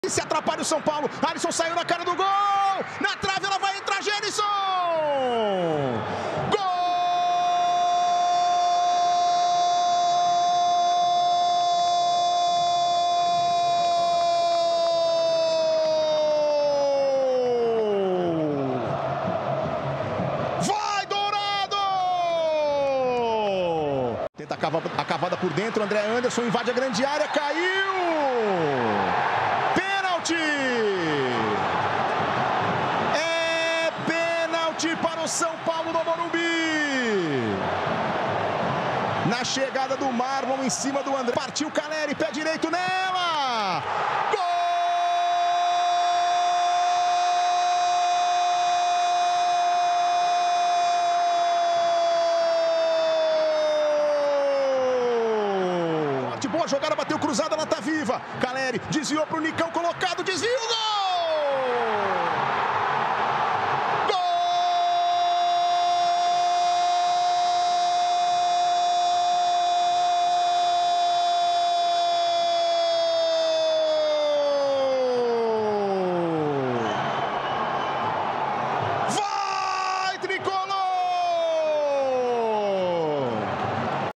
Se atrapalha o São Paulo, Alisson saiu na cara do gol, na trave ela vai entrar, Jenison! Gol! Vai, Dourado! Tenta a cavada por dentro, André Anderson invade a grande área, caiu! É pênalti para o São Paulo no Morumbi. Na chegada do Marlon em cima do André. Partiu Calleri, pé direito nela. Gol! Boa jogada, bateu cruzada, ela tá viva. Calleri desviou pro Nikão, colocado, desvio, gol!